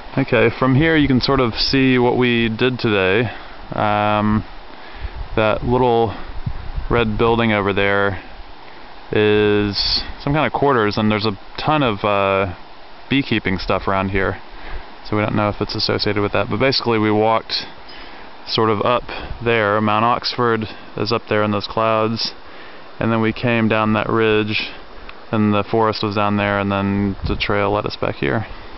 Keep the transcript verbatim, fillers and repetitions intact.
Okay, from here you can sort of see what we did today. Um, that little red building over there is some kind of quarters, and there's a ton of uh, beekeeping stuff around here. So we don't know if it's associated with that. But basically we walked sort of up there. Mount Oxford is up there in those clouds. And then we came down that ridge, and the forest was down there, and then the trail led us back here.